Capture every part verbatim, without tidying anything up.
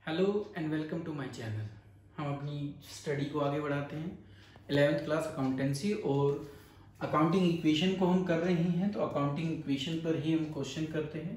Hello and welcome to my channel. हम अपनी study को आगे बढ़ाते हैं। इलेवेंथ क्लास अकाउंटेंसी और अकाउंटिंग इक्वेशन को हम कर रहे हैं, तो अकाउंटिंग इक्वेशन पर ही हम क्वेश्चन करते हैं।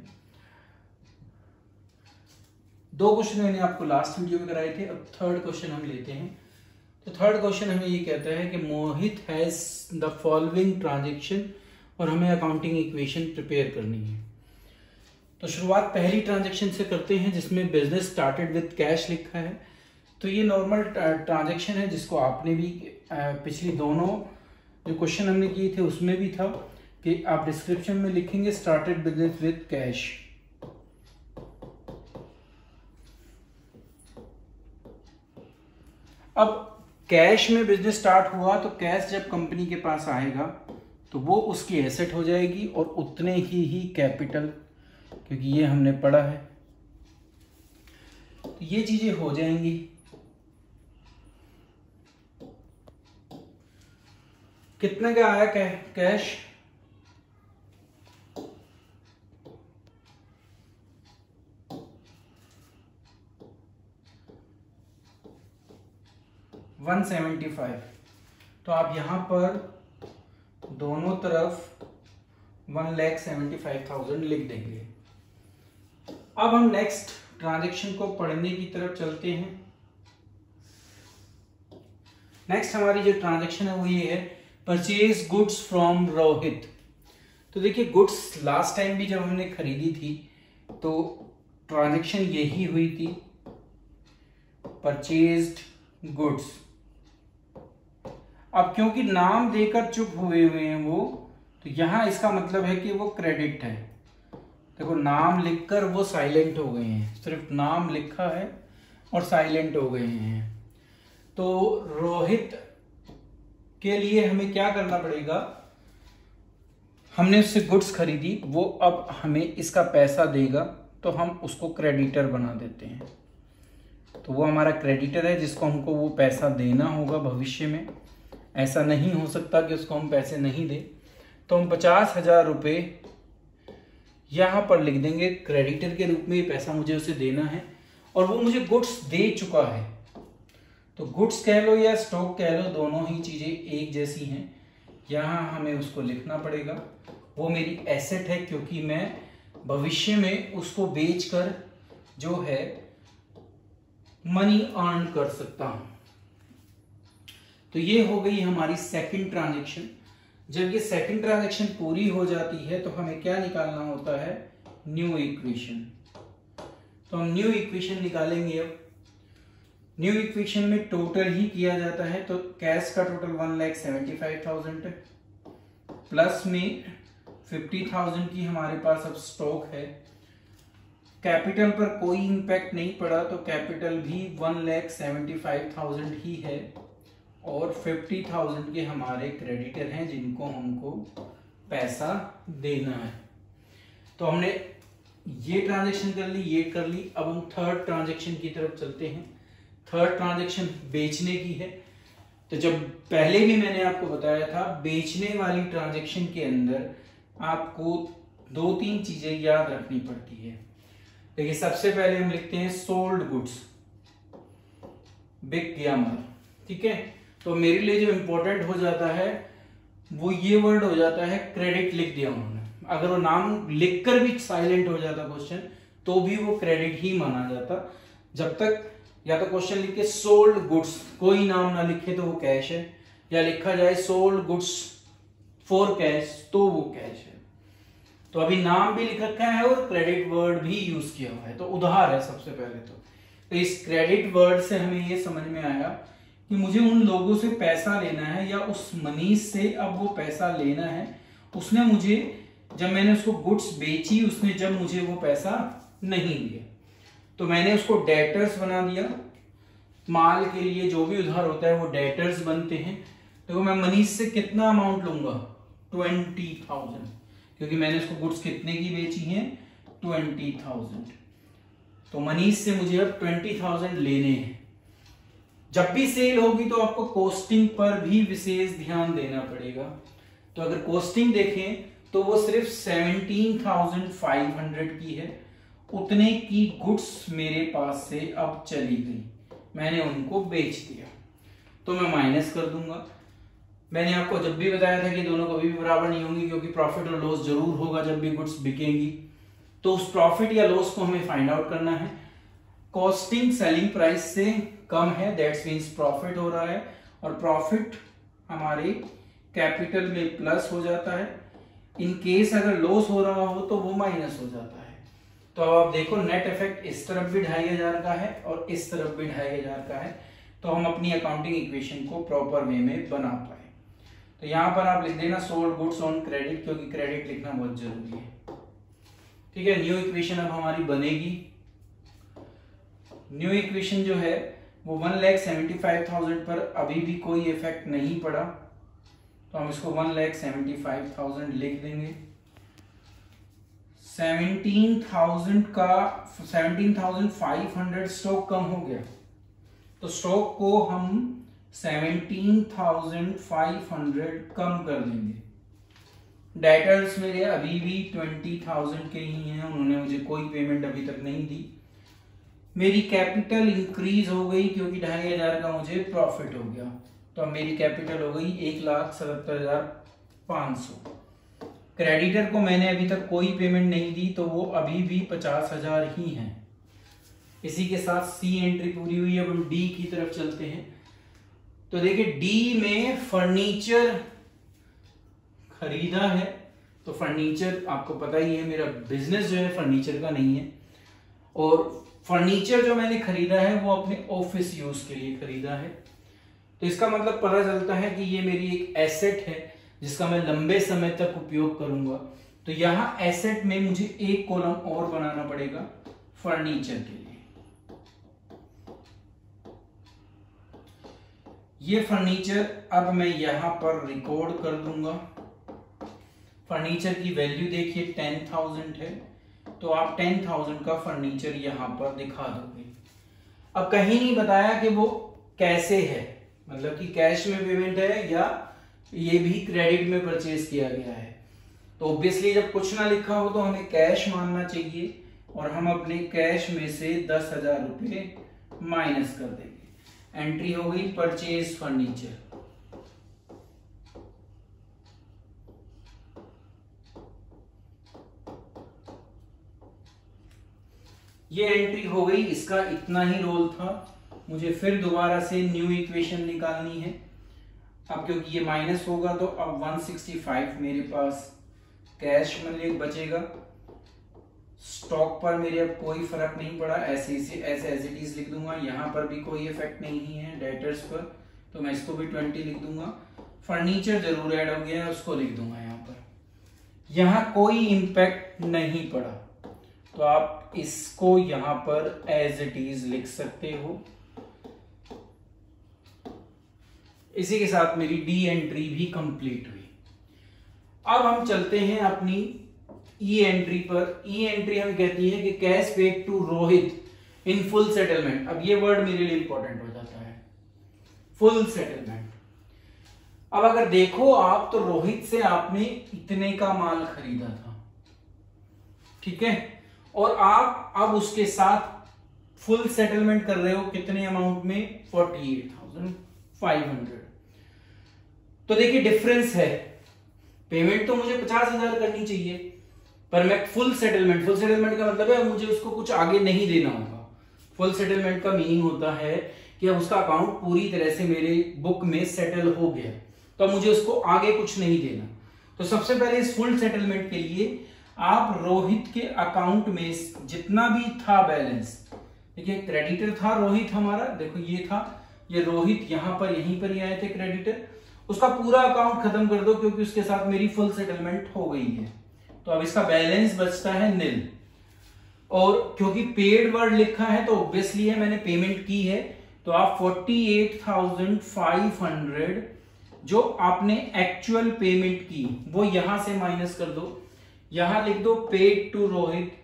दो क्वेश्चन मैंने आपको लास्ट वीडियो में कराए थे, अब थर्ड क्वेश्चन हम लेते हैं। तो थर्ड क्वेश्चन हमें ये कहता है कि Mohit has the following transaction और हमें अकाउंटिंग इक्वेशन प्रिपेयर करनी है। तो शुरुआत पहली ट्रांजैक्शन से करते हैं जिसमें बिजनेस स्टार्टेड विद कैश लिखा है। तो ये नॉर्मल ट्रांजैक्शन है जिसको आपने भी पिछली दोनों जो क्वेश्चन हमने किए थे उसमें भी था कि आप डिस्क्रिप्शन में लिखेंगे स्टार्टेड बिजनेस विद कैश। अब कैश में बिजनेस स्टार्ट हुआ तो कैश जब कंपनी के पास आएगा तो वो उसकी एसेट हो जाएगी और उतने ही ही कैपिटल, क्योंकि ये हमने पढ़ा है, तो ये चीजें हो जाएंगी। कितने का आया कै, कैश वन सेवेंटी फाइव। तो आप यहां पर दोनों तरफ one lakh seventy five thousand लिख देंगे। अब हम नेक्स्ट ट्रांजैक्शन को पढ़ने की तरफ चलते हैं। नेक्स्ट हमारी जो ट्रांजैक्शन है वो ये है परचेज गुड्स फ्रॉम रोहित। तो देखिए गुड्स लास्ट टाइम भी जब हमने खरीदी थी तो ट्रांजैक्शन यही हुई थी, परचेज्ड गुड्स। अब क्योंकि नाम देकर चुप हुए हुए हैं वो, तो यहां इसका मतलब है कि वो क्रेडिट है। देखो नाम लिखकर वो साइलेंट हो गए हैं, सिर्फ नाम लिखा है और साइलेंट हो गए हैं। तो रोहित के लिए हमें क्या करना पड़ेगा, हमने उससे गुड्स खरीदी, वो अब हमें इसका पैसा देगा तो हम उसको क्रेडिटर बना देते हैं। तो वो हमारा क्रेडिटर है जिसको हमको वो पैसा देना होगा भविष्य में। ऐसा नहीं हो सकता कि उसको हम पैसे नहीं दें। तो हम पचास हजार रुपये यहां पर लिख देंगे क्रेडिटर के रूप में, ये पैसा मुझे उसे देना है और वो मुझे गुड्स दे चुका है। तो गुड्स कह लो या स्टॉक कह लो, दोनों ही चीजें एक जैसी हैं। यहां हमें उसको लिखना पड़ेगा, वो मेरी एसेट है क्योंकि मैं भविष्य में उसको बेचकर जो है मनी अर्न कर सकता हूं। तो ये हो गई हमारी सेकंड ट्रांजैक्शन। जब ये सेकंड ट्रांजैक्शन पूरी हो जाती है तो हमें क्या निकालना होता है, न्यू इक्वेशन। तो हम न्यू इक्वेशन निकालेंगे। अब न्यू इक्वेशन में टोटल ही किया जाता है, तो कैश का total one lakh seventy five thousand plus में फिफ्टी थाउजेंड की हमारे पास अब स्टॉक है। कैपिटल पर कोई इंपैक्ट नहीं पड़ा तो कैपिटल भी one lakh seventy five thousand ही है और फिफ्टी थाउजेंड के हमारे क्रेडिटर हैं जिनको हमको पैसा देना है। तो हमने ये ट्रांजैक्शन कर ली, ये कर ली। अब हम थर्ड ट्रांजैक्शन की तरफ चलते हैं। थर्ड ट्रांजैक्शन बेचने की है। तो जब पहले भी मैंने आपको बताया था, बेचने वाली ट्रांजैक्शन के अंदर आपको दो तीन चीजें याद रखनी पड़ती है। देखिए सबसे पहले हम लिखते हैं सोल्ड गुड्स, बिक गया माल, ठीक है। तो मेरे लिए जो इंपॉर्टेंट हो जाता है वो ये वर्ड हो जाता है क्रेडिट, लिख दिया उन्होंने। अगर वो नाम लिखकर भी साइलेंट हो जाता क्वेश्चन तो भी वो क्रेडिट ही माना जाता। जब तक या तो क्वेश्चन लिखे सोल्ड गुड्स, कोई नाम ना लिखे तो वो कैश है, या लिखा जाए सोल्ड गुड्स फॉर कैश तो वो कैश है। तो अभी नाम भी लिख रखा है और क्रेडिट वर्ड भी यूज किया हुआ है, तो उधार है सबसे पहले। तो, तो इस क्रेडिट वर्ड से हमें ये समझ में आया कि मुझे उन लोगों से पैसा लेना है या उस मनीष से अब वो पैसा लेना है। उसने मुझे, जब मैंने उसको गुड्स बेची, उसने जब मुझे वो पैसा नहीं दिया तो मैंने उसको डेटर्स बना दिया। माल के लिए जो भी उधार होता है वो डेटर्स बनते हैं। तो मैं मनीष से कितना अमाउंट लूंगा, ट्वेंटी थाउजेंड, क्योंकि मैंने उसको गुड्स कितने की बेची हैं, ट्वेंटी थाउजेंड। तो मनीष से मुझे अब ट्वेंटी थाउजेंड लेने हैं। जब भी सेल होगी तो आपको कॉस्टिंग पर भी विशेष ध्यान देना पड़ेगा। तो अगर कॉस्टिंग देखें तो वो सिर्फ सेवनटीन थाउजेंड फाइव हंड्रेड की है उतने की गुड्स मेरे पास से अब चली गई, मैंने उनको बेच दिया, तो मैं माइनस कर दूंगा। मैंने आपको जब भी बताया था कि दोनों कभी भी बराबर नहीं होंगी, क्योंकि प्रॉफिट और लॉस जरूर होगा जब भी गुड्स बिकेंगी। तो उस प्रॉफिट या लॉस को हमें फाइंड आउट करना है। कॉस्टिंग सेलिंग प्राइस से कम है, दैट्स मींस प्रॉफिट हो रहा है, और प्रॉफिट हमारे कैपिटल में प्लस हो जाता है। इन केस अगर लॉस हो रहा हो तो वो माइनस हो जाता है। तो अब आप देखो नेट इफेक्ट इस तरफ भी ढाई हजार का है और इस तरफ भी ढाई हजार का है, तो हम अपनी अकाउंटिंग इक्वेशन को प्रॉपर वे में बना पाए। तो यहां पर आप लिख देना सोल्ड गुड्स ऑन क्रेडिट, क्योंकि क्रेडिट लिखना बहुत जरूरी है। ठीक है, न्यू इक्वेशन अब हमारी बनेगी। न्यू इक्वेशन जो है वो one lakh seventy five thousand पर अभी भी कोई इफेक्ट नहीं पड़ा, तो हम इसको one lakh seventy five thousand लिख देंगे। सेवनटीन थाउजेंड का seventeen thousand five hundred stock कम हो गया, तो स्टॉक को हम सेवनटीन थाउजेंड फाइव हंड्रेड कम कर देंगे। डेटर्स मेरे अभी भी ट्वेंटी थाउजेंड के ही हैं, उन्होंने मुझे कोई पेमेंट अभी तक नहीं दी। मेरी कैपिटल इंक्रीज हो गई क्योंकि ढाई हजार का मुझे प्रॉफिट हो गया, तो अब मेरी कैपिटल हो गई एक लाख सतहत्तर हजार पांच सौ। क्रेडिटर को मैंने अभी तक कोई पेमेंट नहीं दी, तो वो अभी भी पचास हजार ही है। इसी के साथ सी एंट्री पूरी हुई। अब हम डी की तरफ चलते हैं। तो देखिए डी में फर्नीचर खरीदा है, तो फर्नीचर आपको पता ही है मेरा बिजनेस जो है फर्नीचर का नहीं है, और फर्नीचर जो मैंने खरीदा है वो अपने ऑफिस यूज के लिए खरीदा है। तो इसका मतलब पता चलता है कि ये मेरी एक एसेट है जिसका मैं लंबे समय तक उपयोग करूंगा। तो यहां एसेट में मुझे एक कॉलम और बनाना पड़ेगा फर्नीचर के लिए। ये फर्नीचर अब मैं यहां पर रिकॉर्ड कर दूंगा। फर्नीचर की वैल्यू देखिए टेन थाउजेंड है, तो आप टेन थाउजेंड का फर्नीचर यहां पर दिखा दोगे। अब कहीं नहीं बताया कि वो कैसे है, मतलब कि कैश में पेमेंट है या ये भी क्रेडिट में परचेज किया गया है। तो ऑब्वियसली जब कुछ ना लिखा हो तो हमें कैश मानना चाहिए, और हम अपने कैश में से दस हजार रुपये माइनस कर देंगे। एंट्री हो गई परचेज फर्नीचर। ये एंट्री हो गई, इसका इतना ही रोल था। मुझे फिर दोबारा से न्यू इक्वेशन निकालनी है। अब क्योंकि ये माइनस होगा तो अब वन सिक्सटी फाइव मेरे पास कैश में बचेगा। स्टॉक पर मेरे अब कोई फर्क नहीं पड़ा, ऐसे ऐसे ऐसे एज इट इज लिख दूंगा। यहां पर भी कोई इफेक्ट नहीं है डेटर्स पर, तो मैं इसको भी ट्वेंटी लिख दूंगा। फर्नीचर जरूर ऐड हो गया है, उसको लिख दूंगा यहाँ पर। यहां कोई इंपैक्ट नहीं पड़ा, तो आप इसको यहां पर एज इट इज लिख सकते हो। इसी के साथ मेरी डी एंट्री भी कंप्लीट हुई। अब हम चलते हैं अपनी ई एंट्री पर। ई एंट्री हमें कहती है कि cash paid to Rohit in full settlement. अब ये वर्ड मेरे लिए इंपॉर्टेंट हो जाता है, फुल सेटलमेंट। अब अगर देखो आप, तो रोहित से आपने इतने का माल खरीदा था, ठीक है, और आप अब उसके साथ फुल सेटलमेंट कर रहे हो कितने अमाउंट में, forty eight thousand five hundred. तो देखिए डिफरेंस है, पेमेंट तो मुझे पचास हजार करनी चाहिए, पर मैं फुल सेटलमेंट, फुल सेटलमेंट का मतलब है मुझे उसको कुछ आगे नहीं देना होगा। फुल सेटलमेंट का मीनिंग होता है कि अब उसका अकाउंट पूरी तरह से मेरे बुक में सेटल हो गया, तो मुझे उसको आगे कुछ नहीं देना। तो सबसे पहले इस फुल सेटलमेंट के लिए आप रोहित के अकाउंट में जितना भी था बैलेंस, देखिए क्रेडिटर था रोहित हमारा, देखो ये था, ये रोहित यहां पर यहीं पर ही आए थे क्रेडिटर, उसका पूरा अकाउंट खत्म कर दो क्योंकि उसके साथ मेरी फुल सेटलमेंट हो गई है। तो अब इसका बैलेंस बचता है नील, और क्योंकि पेड वर्ड लिखा है तो ऑब्वियसली है मैंने पेमेंट की है, तो आप forty eight thousand five hundred जो आपने एक्चुअल पेमेंट की वो यहां से माइनस कर दो। यहां लिख दो पेड टू रोहित,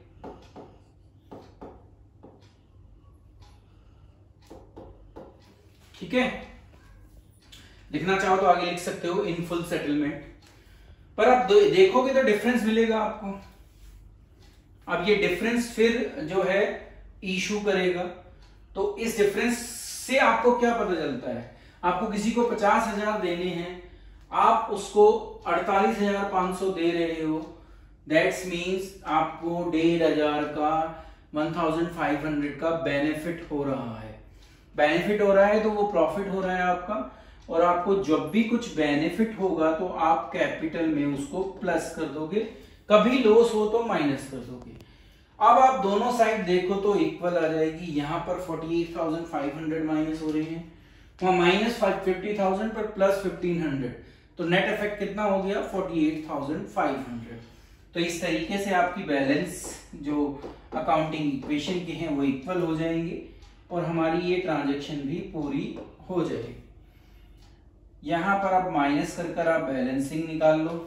ठीक है। लिखना चाहो तो आगे लिख सकते हो इन फुल सेटलमेंट, पर आप देखोगे तो डिफरेंस मिलेगा आपको। अब ये डिफरेंस फिर जो है इशू करेगा, तो इस डिफरेंस से आपको क्या पता चलता है, आपको किसी को पचास हजार देने हैं, आप उसको अड़तालीस हजार पांच सौ दे रहे हो, दैट्स मीन्स आपको डेढ़ हजार का वन थाउजेंड फाइव हंड्रेड का बेनिफिट हो रहा है। बेनिफिट हो रहा है तो वो प्रॉफिट हो रहा है आपका, और आपको जब भी कुछ बेनिफिट होगा तो आप कैपिटल में उसको प्लस कर दोगे, कभी लॉस हो तो माइनस कर दोगे। अब आप दोनों साइड देखो तो इक्वल आ जाएगी, यहाँ पर forty eight thousand five hundred minus हो रहे हैं, वहां माइनस फिफ्टी थाउजेंड पर प्लस फिफ्टीन हंड्रेड, तो नेट इफेक्ट कितना हो गया forty eight thousand five hundred. तो इस तरीके से आपकी बैलेंस जो अकाउंटिंग इक्वेशन के हैं वो इक्वल हो जाएंगे और हमारी ये ट्रांजैक्शन भी पूरी हो जाएगी। यहां पर आप माइनस कर कर आप बैलेंसिंग निकाल लो।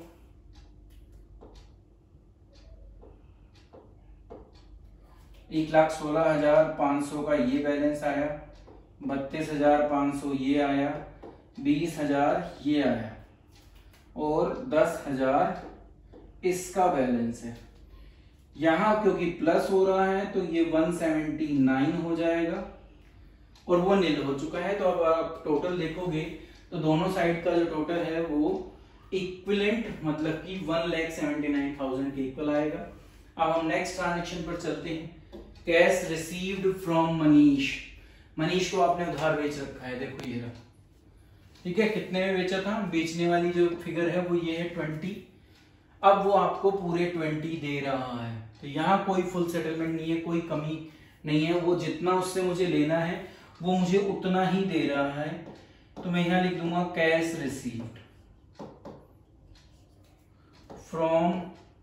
एक लाख सोलह हजार पांच सौ का ये बैलेंस आया, बत्तीस हजार पांच सौ ये आया, बीस हजार ये आया और दस हजार इसका बैलेंस है। यहां क्योंकि प्लस हो रहा है तो ये वन सेवेंटी नाइन हो जाएगा और वो नील हो चुका है। तो अब आप टोटल देखोगे तो दोनों साइड का जो टोटल है वो इक्विवेलेंट मतलब कि one lakh seventy nine thousand के इक्वल आएगा। अब हम नेक्स्ट ट्रांजेक्शन पर चलते हैं। Cash received from Manish. Manish को आपने उधार बेच रखा है, देखो ये रहा, ठीक है। कितने में बेचा था, बेचने वाली जो फिगर है वो ये है ट्वेंटी। अब वो आपको पूरे ट्वेंटी दे रहा है, तो यहाँ कोई फुल सेटलमेंट नहीं है, कोई कमी नहीं है, वो जितना उससे मुझे लेना है वो मुझे उतना ही दे रहा है। तो मैं यहां लिख दूंगा कैश रिसीव्ड फ्रॉम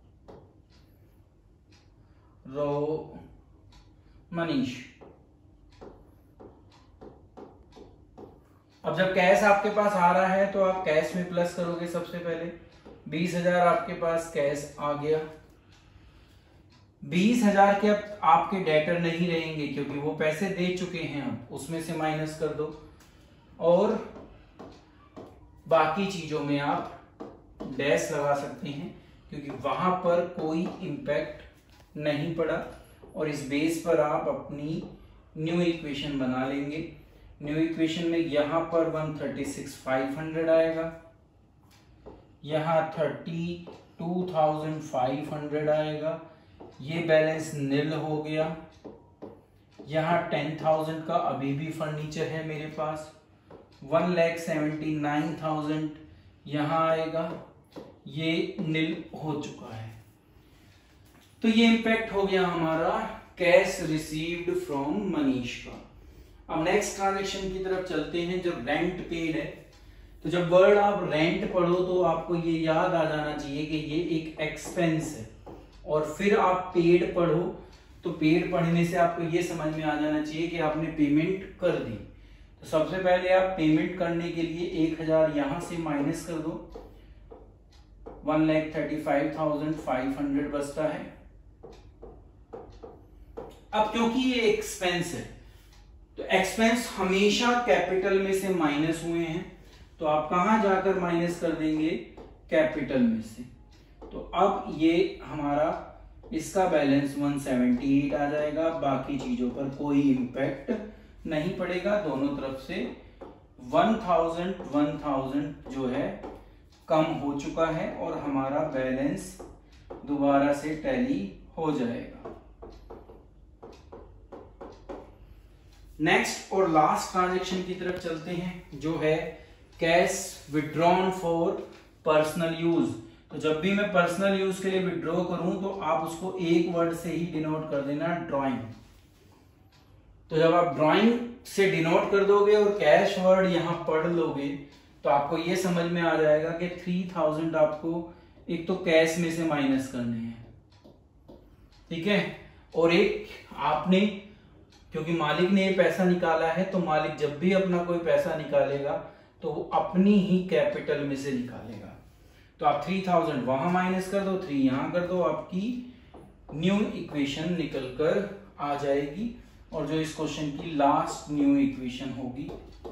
रो मनीष। अब जब कैश आपके पास आ रहा है तो आप कैश में प्लस करोगे। सबसे पहले बीस हजार आपके पास कैश आ गया, बीस हजार के अब आपके डेटर नहीं रहेंगे क्योंकि वो पैसे दे चुके हैं, अब उसमें से माइनस कर दो और बाकी चीजों में आप डैश लगा सकते हैं क्योंकि वहां पर कोई इंपैक्ट नहीं पड़ा और इस बेस पर आप अपनी न्यू इक्वेशन बना लेंगे। न्यू इक्वेशन में यहां पर one thirty six five hundred आएगा, यहां thirty two thousand five hundred आएगा, ये बैलेंस नील हो गया। यहाँ टेन थाउजेंड का अभी भी फर्नीचर है मेरे पास, one lakh seventy nine thousand यहाँ आएगा, ये नील हो चुका है। तो ये इंपैक्ट हो गया हमारा कैश रिसीव्ड फ्रॉम मनीष का। अब नेक्स्ट ट्रांजेक्शन की तरफ चलते हैं जो रेंट पेड है। तो जब वर्ड आप रेंट पढ़ो तो आपको ये याद आ जाना चाहिए कि ये एक एक्सपेंस है, और फिर आप पेड पढ़ो तो पेड पढ़ने से आपको ये समझ में आ जाना चाहिए कि आपने पेमेंट कर दी। तो सबसे पहले आप पेमेंट करने के लिए एक हजार यहां से माइनस कर दो, one lakh thirty five thousand five hundred बचता है। अब क्योंकि ये एक्सपेंस है तो एक्सपेंस हमेशा कैपिटल में से माइनस हुए हैं, तो आप कहां जाकर माइनस कर देंगे, कैपिटल में से। तो अब ये हमारा इसका बैलेंस वन सेवेंटी एट आ जाएगा, बाकी चीजों पर कोई इंपैक्ट नहीं पड़ेगा। दोनों तरफ से वन थाउजेंड वन थाउजेंड जो है कम हो चुका है और हमारा बैलेंस दोबारा से टैली हो जाएगा। नेक्स्ट और लास्ट ट्रांजैक्शन की तरफ चलते हैं जो है cash withdrawn for personal use. तो जब भी मैं पर्सनल यूज के लिए विड्रॉ करूं तो आप उसको एक वर्ड से ही डिनोट कर देना, ड्राइंग। तो जब आप ड्राइंग से डिनोट कर दोगे और कैश वर्ड यहां पढ़ लोगे तो आपको यह समझ में आ जाएगा कि थ्री थाउजेंड आपको एक तो कैश में से माइनस करने हैं, ठीक है, और एक आपने क्योंकि मालिक ने ये पैसा निकाला है तो मालिक जब भी अपना कोई पैसा निकालेगा तो वो अपनी ही कैपिटल में से निकालेगा। तो आप थ्री थाउजेंड वहां माइनस कर दो, थ्री यहां कर दो, आपकी न्यू इक्वेशन निकल कर आ जाएगी और जो इस क्वेश्चन की लास्ट न्यू इक्वेशन होगी।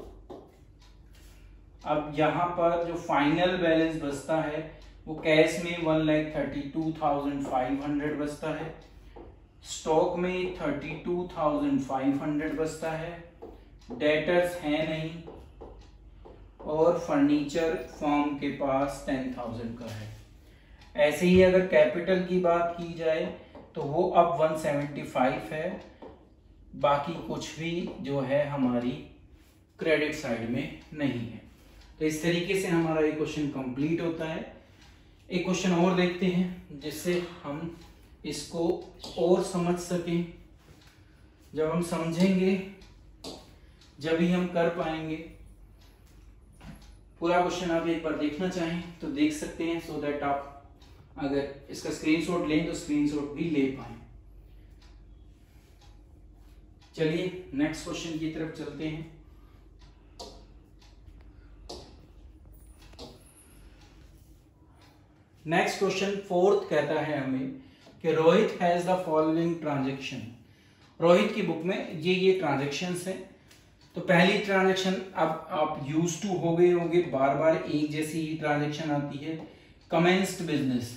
अब यहां पर जो फाइनल बैलेंस बचता है वो कैश में one lakh thirty two thousand five hundred बचता है, स्टॉक में thirty two thousand five hundred बचता है, डेटर्स है नहीं, और फर्नीचर फर्म के पास टेन थाउजेंड का है। ऐसे ही अगर कैपिटल की बात की जाए तो वो अब वन सेवेंटी फाइव है, बाकी कुछ भी जो है हमारी क्रेडिट साइड में नहीं है। तो इस तरीके से हमारा ये क्वेश्चन कंप्लीट होता है। एक क्वेश्चन और देखते हैं जिससे हम इसको और समझ सकें। जब हम समझेंगे जब ही हम कर पाएंगे। पूरा क्वेश्चन आप एक बार देखना चाहें तो देख सकते हैं, सो दैट आप अगर इसका स्क्रीनशॉट लें तो स्क्रीनशॉट भी ले पाए। चलिए नेक्स्ट क्वेश्चन की तरफ चलते हैं। नेक्स्ट क्वेश्चन फोर्थ कहता है हमें कि Rohit has the following transaction. Rohit की बुक में ये ये ट्रांजेक्शन्स हैं। तो पहली ट्रांजेक्शन अब आप यूज टू हो गए होंगे, बार बार एक जैसी ही ट्रांजेक्शन आती है, कमेंस्ड बिजनेस।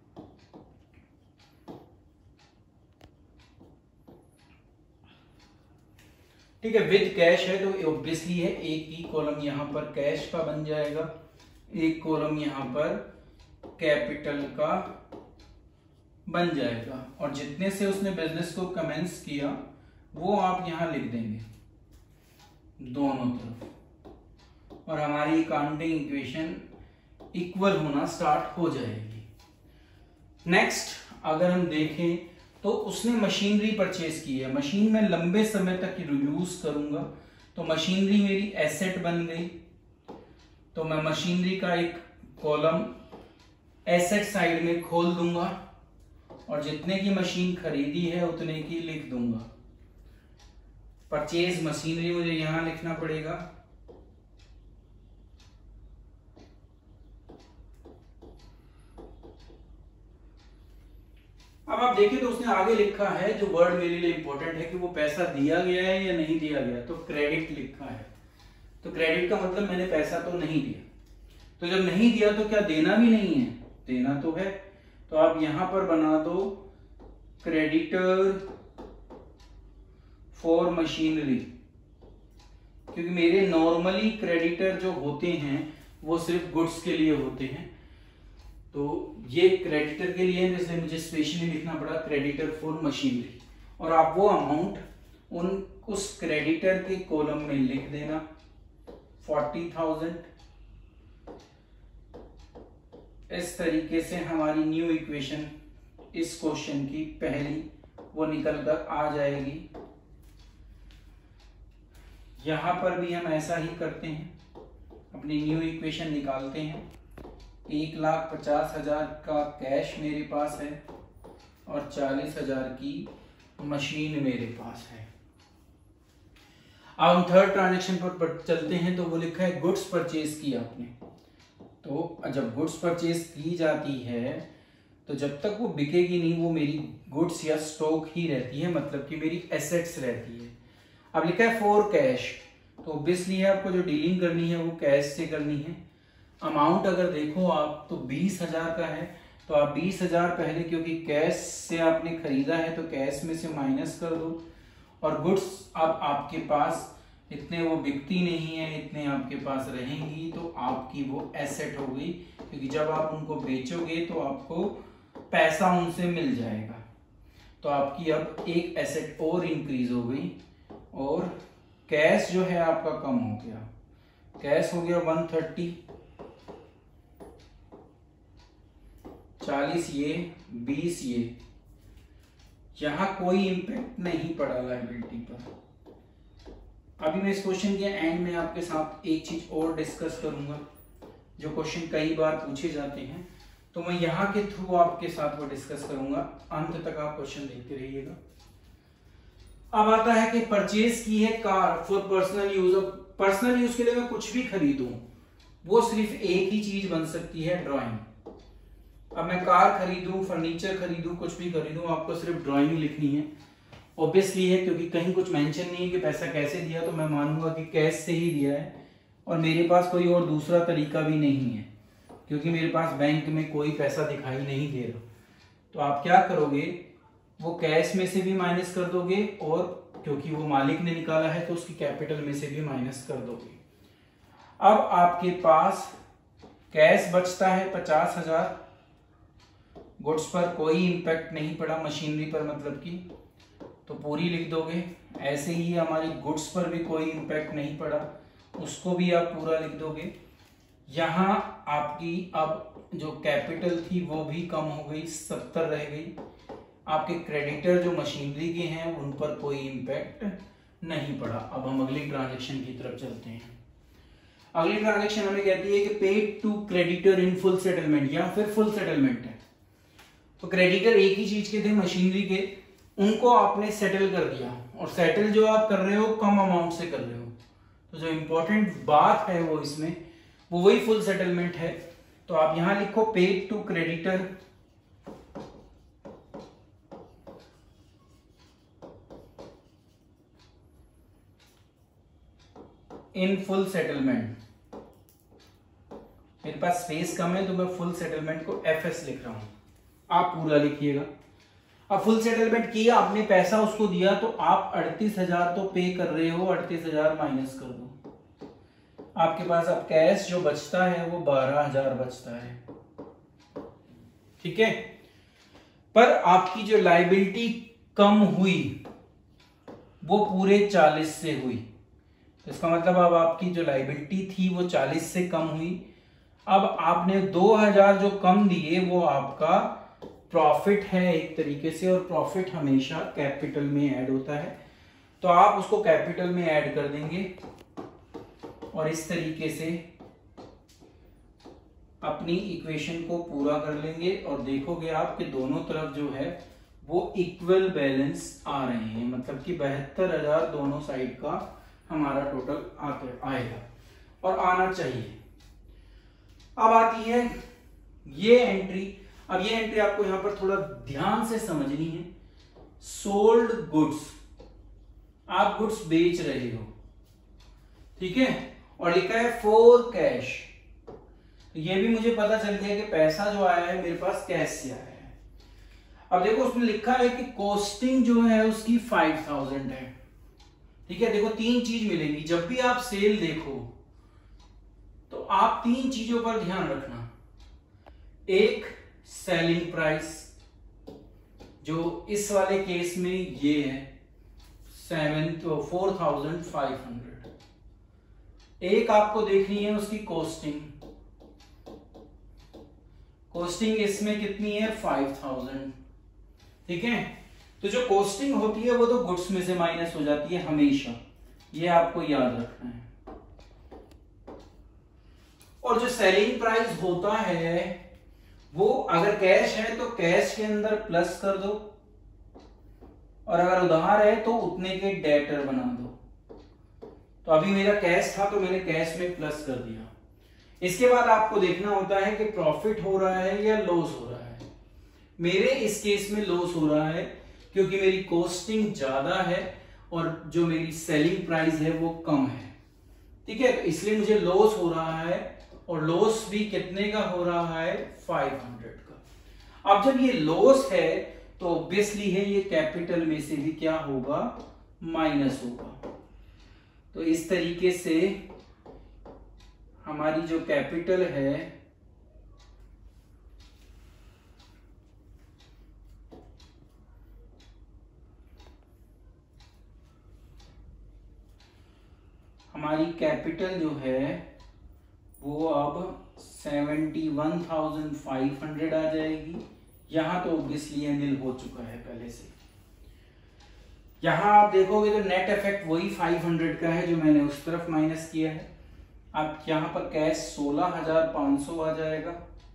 ठीक है, विद कैश है तो ऑब्वियसली है एक ही कॉलम यहां पर कैश का बन जाएगा, एक कॉलम यहां पर कैपिटल का बन जाएगा, और जितने से उसने बिजनेस को कमेंस किया वो आप यहां लिख देंगे दोनों तरफ, और हमारी अकाउंटिंग इक्वेशन इक्वल होना स्टार्ट हो जाएगी। नेक्स्ट अगर हम देखें तो उसने मशीनरी परचेज की है। मशीन में लंबे समय तक यूज करूंगा तो मशीनरी मेरी एसेट बन गई, तो मैं मशीनरी का एक कॉलम एसेट साइड में खोल दूंगा और जितने की मशीन खरीदी है उतने की लिख दूंगा। परचेज मशीनरी मुझे यहां लिखना पड़ेगा, अब आप देखिए तो उसने आगे लिखा है, जो वर्ड मेरे लिए इंपॉर्टेंट है कि वो पैसा दिया गया है या नहीं दिया गया, तो क्रेडिट लिखा है। तो क्रेडिट का मतलब मैंने पैसा तो नहीं दिया, तो जब नहीं दिया तो क्या देना भी नहीं है, देना तो है। तो आप यहां पर बना दो क्रेडिटर फॉर मशीनरी, क्योंकि मेरे नॉर्मली क्रेडिटर जो होते हैं वो सिर्फ गुड्स के लिए होते हैं, तो ये क्रेडिटर के लिए है, इसलिए मुझे स्पेशली लिखना पड़ा क्रेडिटर फॉर मशीनरी। और आप वो अमाउंट उन उस क्रेडिटर के कॉलम में लिख देना फोर्टी थाउजेंड। इस तरीके से हमारी न्यू इक्वेशन इस क्वेश्चन की पहली वो निकल कर आ जाएगी। यहां पर भी हम ऐसा ही करते हैं, अपनी न्यू इक्वेशन निकालते हैं। एक लाख पचास हजार का कैश मेरे पास है और चालीस हजार की मशीन मेरे पास है। अब हम थर्ड ट्रांजेक्शन पर चलते हैं, तो वो लिखा है गुड्स परचेज की आपने। तो जब गुड्स परचेज की जाती है तो जब तक वो बिकेगी नहीं वो मेरी गुड्स या स्टॉक ही रहती है, मतलब कि मेरी एसेट्स रहती है। अब लिखा है फॉर कैश, तो ऑब्वियसली आपको जो डीलिंग करनी है वो कैश से करनी है। अमाउंट अगर देखो आप तो बीस हजार का है, तो आप बीस हजार पहले क्योंकि कैश से आपने खरीदा है तो कैश में से माइनस कर दो, और गुड्स अब आपके पास इतने वो बिकती नहीं है, इतने आपके पास रहेंगी, तो आपकी वो एसेट हो गई, क्योंकि जब आप उनको बेचोगे तो आपको पैसा उनसे मिल जाएगा। तो आपकी अब एक एसेट और इंक्रीज हो गई, और कैश जो है आपका कम हो गया। कैश हो गया वन थर्टी, चालीस ये, बीस ये, यहां कोई इंपैक्ट नहीं पड़ा लायबिलिटी पर। अभी मैं इस क्वेश्चन के एंड में आपके साथ एक चीज और डिस्कस करूंगा, जो क्वेश्चन कई बार पूछे जाते हैं, तो मैं यहाँ के थ्रू आपके साथ वो डिस्कस करूंगा। अंत तक आप क्वेश्चन देखते रहिएगा। अब आता है कि परचेज की है कार फॉर पर्सनल यूज। अब पर्सनल यूज के लिए मैं कुछ भी खरीदूं वो सिर्फ एक ही चीज बन सकती है, ड्राइंग। अब मैं कार खरीदूं, फर्नीचर खरीदूं, कुछ भी खरीदूं, आपको सिर्फ ड्राइंग लिखनी है। ऑब्वियसली है क्योंकि कहीं कुछ मेंशन नहीं है कि पैसा कैसे दिया, तो मैं मानूंगा कि कैश से ही दिया है, और मेरे पास कोई और दूसरा तरीका भी नहीं है, क्योंकि मेरे पास बैंक में कोई पैसा दिखाई नहीं दे रहा। तो आप क्या करोगे, वो कैश में से भी माइनस कर दोगे और क्योंकि वो मालिक ने निकाला है तो उसकी कैपिटल में से भी माइनस कर दोगे। अब आपके पास कैश बचता है पचास हजार, गुड्स पर कोई इंपैक्ट नहीं पड़ा, मशीनरी पर मतलब की, तो पूरी लिख दोगे। ऐसे ही हमारी गुड्स पर भी कोई इंपैक्ट नहीं पड़ा, उसको भी आप पूरा लिख दोगे। यहाँ आपकी अब जो कैपिटल थी वो भी कम हो गई, सत्तर रह गई। आपके क्रेडिटर जो मशीनरी के हैं उन पर कोई इंपैक्ट नहीं पड़ा। अब हम अगली ट्रांजैक्शन की तरफ चलते हैं। अगली ट्रांजैक्शन हमें कहती है कि paid to creditor in full settlement या फिर फुल सेटलमेंट है। तो क्रेडिटर एक ही चीज के थे, मशीनरी के, उनको आपने सेटल कर दिया और सेटल जो आप कर रहे हो कम अमाउंट से कर रहे हो। तो जो इंपॉर्टेंट बात है वो इसमें वो वही फुल सेटलमेंट है। तो आप यहां लिखो paid to creditor in full settlement. मेरे पास स्पेस कम है तो मैं फुल सेटलमेंट को एफ एस लिख रहा हूं, आप पूरा लिखिएगा। अब फुल सेटलमेंट किया, आपने पैसा उसको दिया, तो आप अड़तीस हजार तो पे कर रहे हो, अड़तीस हजार माइनस कर दो। आपके पास अब कैश जो बचता है वो बारह हजार बचता है, ठीक है। पर आपकी जो लायबिलिटी कम हुई वो पूरे चालीस से हुई, तो इसका मतलब अब आपकी जो लायबिलिटी थी वो चालीस से कम हुई। अब आपने दो हजार जो कम दिए वो आपका प्रॉफिट है एक तरीके से, और प्रॉफिट हमेशा कैपिटल में ऐड होता है, तो आप उसको कैपिटल में ऐड कर देंगे और इस तरीके से अपनी इक्वेशन को पूरा कर लेंगे और देखोगे आप कि दोनों तरफ जो है वो इक्वल बैलेंस आ रहे हैं, मतलब कि बहत्तर हजार दोनों साइड का हमारा टोटल आते आएगा और आना चाहिए। अब आती है ये एंट्री। अब ये एंट्री आपको यहां पर थोड़ा ध्यान से समझनी है। सोल्ड गुड्स, आप गुड्स बेच रहे हो, ठीक है, और लिखा है फॉर कैश। ये भी मुझे पता चल गया कि पैसा जो आया है मेरे पास कैश से आया है। अब देखो उसमें लिखा है कि कॉस्टिंग जो है उसकी फाइव थाउजेंड है, ठीक है। देखो तीन चीज मिलेंगी जब भी आप सेल देखो, तो आप तीन चीजों पर ध्यान रखना। एक सेलिंग प्राइस, जो इस वाले केस में ये है सेवन तो फोर थाउजेंड फाइव हंड्रेड। एक आपको देखनी है उसकी कॉस्टिंग, कॉस्टिंग इसमें कितनी है फाइव थाउजेंड, ठीक है। तो जो कॉस्टिंग होती है वो तो गुड्स में से माइनस हो जाती है हमेशा, ये आपको याद रखना है। और जो सेलिंग प्राइस होता है वो अगर कैश है तो कैश के अंदर प्लस कर दो, और अगर उधार है तो उतने के डेटर बना दो। तो अभी मेरा कैश था तो मैंने कैश में प्लस कर दिया। इसके बाद आपको देखना होता है कि प्रॉफिट हो रहा है या लॉस हो रहा है। मेरे इस केस में लॉस हो रहा है क्योंकि मेरी कॉस्टिंग ज्यादा है और जो मेरी सेलिंग प्राइस है वो कम है, ठीक है। तो इसलिए मुझे लॉस हो रहा है, और लॉस भी कितने का हो रहा है फाइव हंड्रेड का। अब जब ये लॉस है तो ऑब्वियसली है ये कैपिटल में से भी क्या होगा, माइनस होगा। तो इस तरीके से हमारी जो कैपिटल है हमारी कैपिटल जो है वो अब seventy one thousand five hundred आ जाएगी। यहां तो ऑब्वियसली अनिल हो चुका है पहले से। यहां आप देखोगे तो नेट इफेक्ट वही फाइव हंड्रेड का है जो मैंने उस तरफ माइनस किया है। अब यहां पर कैश सोलह हजार पांच सौ आ जाएगा।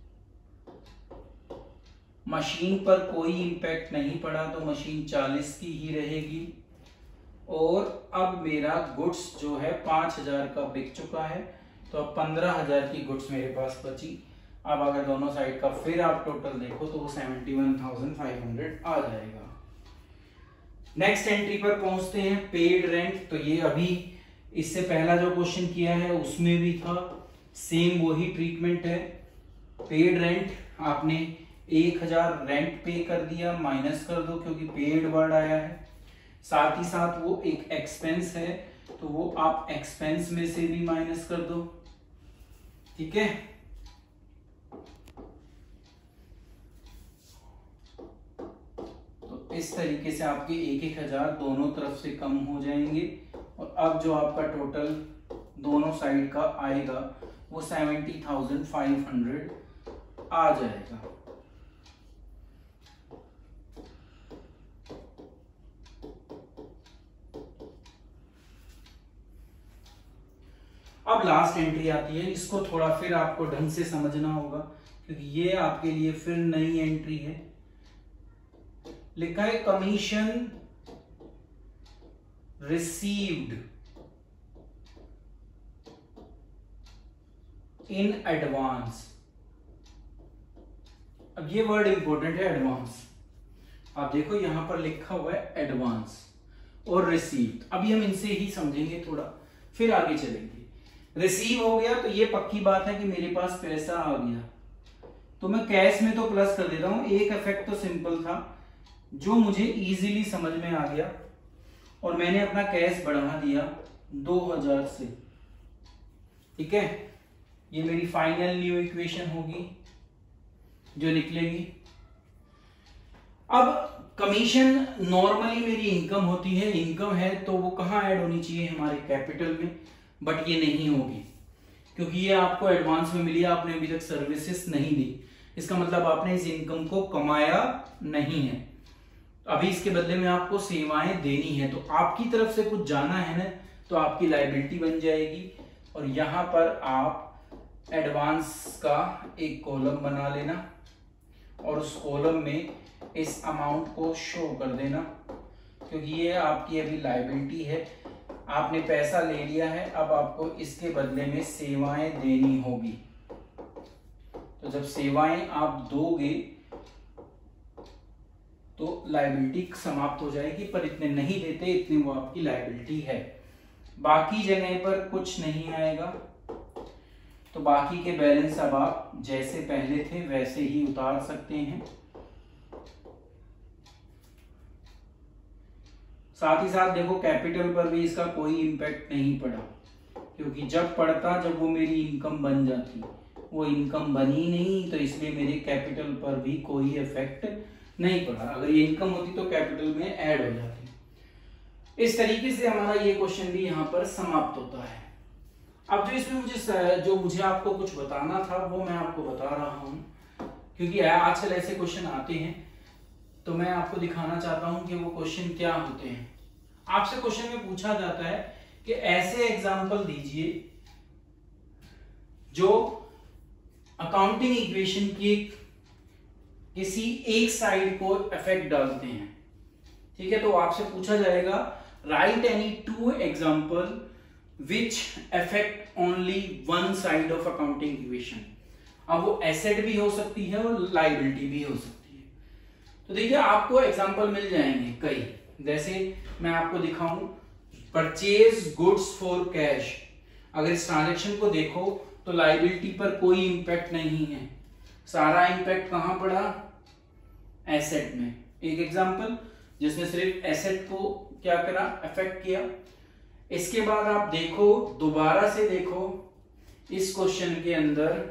मशीन पर कोई इंपैक्ट नहीं पड़ा तो मशीन चालीस की ही रहेगी। और अब मेरा गुड्स जो है पांच हजार का बिक चुका है, तो अब पंद्रह हजार की गुड्स मेरे पास बची। अब अगर दोनों साइड का फिर आप टोटल देखो तो वो seventy one thousand five hundred आ जाएगा। नेक्स्ट एंट्री पर पहुंचते हैं, पेड रेंट। तो ये अभी इससे पहला जो क्वेश्चन किया है उसमें भी था, सेम वही ट्रीटमेंट है। पेड रेंट आपने एक हजार रेंट पे कर दिया, माइनस कर दो क्योंकि पेड वर्ड आया है। साथ ही साथ वो एक एक्सपेंस है तो वो आप एक्सपेंस में से भी माइनस कर दो। ठीक है, तो इस तरीके से आपके एक एक हजार दोनों तरफ से कम हो जाएंगे और अब जो आपका टोटल दोनों साइड का आएगा वो सेवेंटी थाउजेंड फाइव हंड्रेड आ जाएगा। अब लास्ट एंट्री आती है, इसको थोड़ा फिर आपको ढंग से समझना होगा क्योंकि ये आपके लिए फिर नई एंट्री है। लिखा है कमीशन रिसीव्ड इन एडवांस। अब ये वर्ड इंपॉर्टेंट है, एडवांस। आप देखो यहां पर लिखा हुआ है एडवांस और रिसीव्ड। अभी हम इनसे ही समझेंगे थोड़ा, फिर आगे चलेंगे। रिसीव हो गया तो ये पक्की बात है कि मेरे पास पैसा आ गया, तो मैं कैश में तो प्लस कर देता हूं। एक इफेक्ट तो सिंपल था जो मुझे इजीली समझ में आ गया और मैंने अपना कैश बढ़ा दिया दो हजार से। ठीक है, ये मेरी फाइनल न्यू इक्वेशन होगी जो निकलेगी। अब कमीशन नॉर्मली मेरी इनकम होती है, इनकम है तो वो कहां ऐड होनी चाहिए, हमारे कैपिटल में, बट ये नहीं होगी क्योंकि ये आपको एडवांस में मिली, आपने अभी तक सर्विसेज नहीं दी। इसका मतलब आपने इस इनकम को कमाया नहीं है, अभी इसके बदले में आपको सेवाएं देनी है, तो आपकी तरफ से कुछ जाना है ना, तो आपकी लायबिलिटी बन जाएगी। और यहां पर आप एडवांस का एक कॉलम बना लेना और उस कॉलम में इस अमाउंट को शो कर देना क्योंकि ये आपकी अभी लायबिलिटी है। आपने पैसा ले लिया है, अब आपको इसके बदले में सेवाएं देनी होगी। तो जब सेवाएं आप दोगे तो लायबिलिटी समाप्त हो जाएगी, पर इतने नहीं देते इतनी वो आपकी लायबिलिटी है। बाकी जगह पर कुछ नहीं आएगा, तो बाकी के बैलेंस अब आप जैसे पहले थे वैसे ही उतार सकते हैं। साथ ही साथ देखो कैपिटल पर भी इसका कोई इम्पैक्ट नहीं पड़ा क्योंकि जब पड़ता जब वो मेरी इनकम बन जाती, वो इनकम बनी नहीं, तो इसलिए मेरे कैपिटल पर भी कोई इफेक्ट नहीं पड़ा। अगर ये इनकम होती तो कैपिटल में ऐड हो जाती। इस तरीके से हमारा ये क्वेश्चन भी यहाँ पर समाप्त होता है। अब जो इसमें मुझे जो मुझे आपको कुछ बताना था वो मैं आपको बता रहा हूँ क्योंकि आजकल ऐसे क्वेश्चन आते हैं तो मैं आपको दिखाना चाहता हूं कि वो क्वेश्चन क्या होते हैं। आपसे क्वेश्चन में पूछा जाता है कि ऐसे एग्जाम्पल दीजिए जो अकाउंटिंग इक्वेशन की किसी एक साइड को इफेक्ट डालते हैं। ठीक है, तो आपसे पूछा जाएगा write any two example which affect only one side of accounting equation. अब वो एसेट भी हो सकती है और लायबिलिटी भी हो सकती है। तो देखिए आपको एग्जांपल मिल जाएंगे कई, जैसे मैं आपको दिखाऊं परचेज गुड्स फॉर कैश। अगर इस ट्रांजैक्शन को देखो तो लायबिलिटी पर कोई इंपैक्ट नहीं है, सारा इंपैक्ट कहां पड़ा, एसेट में। एक एग्जांपल जिसने सिर्फ एसेट को क्या करा, अफेक्ट किया। इसके बाद आप देखो, दोबारा से देखो इस क्वेश्चन के अंदर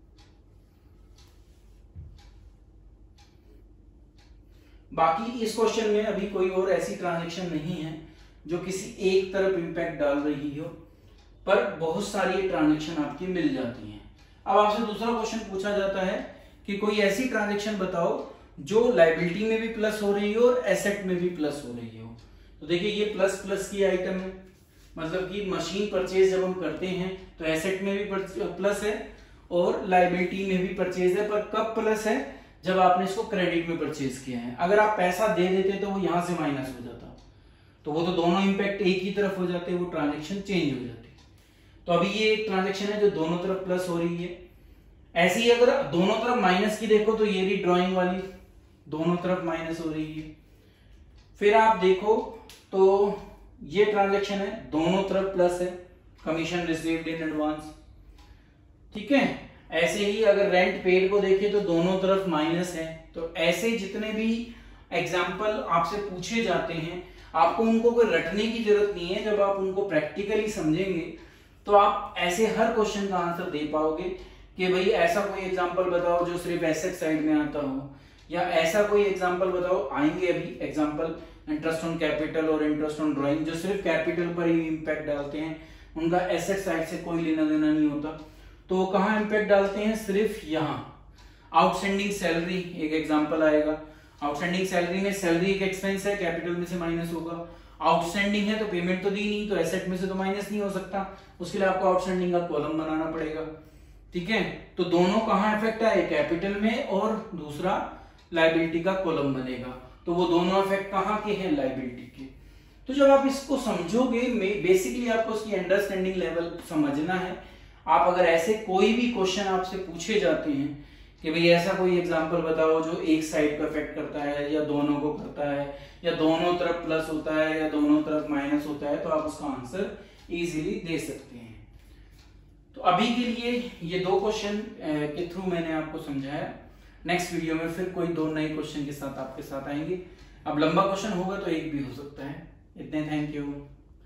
बाकी इस क्वेश्चन में अभी कोई और ऐसी ट्रांजैक्शन नहीं है जो किसी एक तरफ इंपैक्ट डाल रही हो, पर बहुत सारी ट्रांजैक्शन आपकी मिल जाती हैं। अब आपसे दूसरा क्वेश्चन पूछा जाता है कि कोई ऐसी ट्रांजैक्शन बताओ जो लायबिलिटी में भी प्लस हो रही हो और एसेट में भी प्लस हो रही हो। तो देखिए ये प्लस प्लस की आइटम है, मतलब कि मशीन परचेज जब हम करते हैं तो एसेट में भी प्लस है और लायबिलिटी में भी परचेज है, पर कब प्लस है, जब आपने इसको क्रेडिट में परचेज किया है। अगर आप पैसा दे देते तो वो यहां से माइनस हो जाता, तो वो तो दोनों इंपैक्ट एक ही तरफ हो जाते, वो ट्रांजैक्शन चेंज हो जाती। तो अभी ये एक ट्रांजैक्शन है जो दोनों तरफ प्लस हो रही है। ऐसे ही अगर दोनों तरफ माइनस की देखो तो ये भी ड्राइंग वाली दोनों तरफ माइनस हो रही है। फिर आप देखो तो ये ट्रांजैक्शन है दोनों तरफ प्लस है, कमीशन रिसीव्ड इन एडवांस। ठीक है, ऐसे ही अगर रेंट पेड को देखें तो दोनों तरफ माइनस है। तो ऐसे जितने भी एग्जाम्पल आपसे पूछे जाते हैं आपको उनको कोई रटने की जरूरत नहीं है। जब आप उनको प्रैक्टिकली समझेंगे तो आप ऐसे हर क्वेश्चन का आंसर दे पाओगे कि भाई ऐसा कोई एग्जाम्पल बताओ जो सिर्फ एसेट साइड में आता हो, या ऐसा कोई एग्जाम्पल बताओ, आएंगे अभी एग्जाम्पल इंटरेस्ट ऑन कैपिटल और इंटरेस्ट ऑन ड्राइंग जो सिर्फ कैपिटल पर ही इंपैक्ट डालते हैं, उनका एसेट साइड से कोई लेना देना नहीं होता। तो वो कहाँ इंपैक्ट डालते हैं? सिर्फ यहाँ। आउटस्टैंडिंग सैलरी एक एग्जाम्पल आएगा। आउटस्टैंडिंग सैलरी में सैलरी एक एक्सपेंस है, कैपिटल में से माइनस होगा। आउटस्टैंडिंग है तो पेमेंट तो दी नहीं, तो एसेट में से तो माइनस नहीं हो सकता, उसके लिए आपको आउटस्टैंडिंग का कॉलम बनाना पड़ेगा। ठीक है, तो दोनों कहाँ इफेक्ट आए? कैपिटल में, और दूसरा लायबिलिटी का कॉलम बनेगा। तो वो दोनों इफेक्ट कहाँ के हैं? लायबिलिटी के। तो जब आप इसको समझोगे, बेसिकली आपको उसकी अंडरस्टैंडिंग लेवल समझना है। आप अगर ऐसे कोई भी क्वेश्चन आपसे पूछे जाते हैं कि भाई ऐसा कोई एग्जांपल बताओ जो एक साइड को इफेक्ट करता है या दोनों को करता है या दोनों तरफ प्लस होता है या दोनों तरफ माइनस होता है, तो आप उसका आंसर इजीली दे सकते हैं। तो अभी के लिए ये दो क्वेश्चन के थ्रू मैंने आपको समझाया। नेक्स्ट वीडियो में फिर कोई दो नए क्वेश्चन के साथ आपके साथ आएंगे। अब लंबा क्वेश्चन होगा तो एक भी हो सकता है। इतने, थैंक यू।